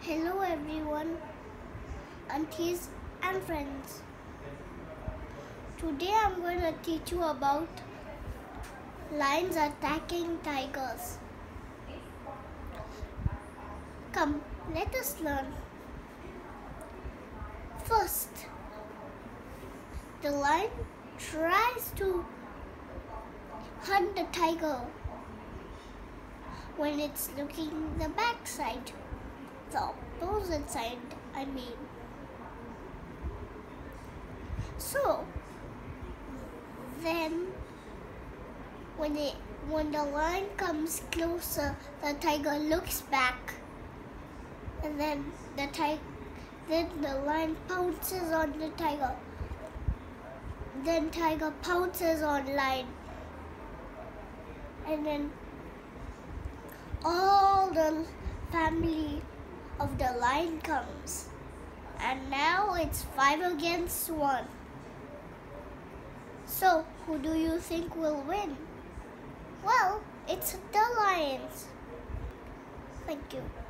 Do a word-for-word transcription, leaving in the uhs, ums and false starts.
Hello everyone, aunties and friends. Today I'm going to teach you about lions attacking tigers. Come, let us learn. First, the lion tries to hunt the tiger when it's looking the back side, the opposite side, I mean. So, then when it when the lion comes closer, the tiger looks back, and then the tiger then the lion pounces on the tiger. Then tiger pounces on lion, and then all the family of the lion comes, and now it's five against one. So, who do you think will win? Well, it's the lions. Thank you.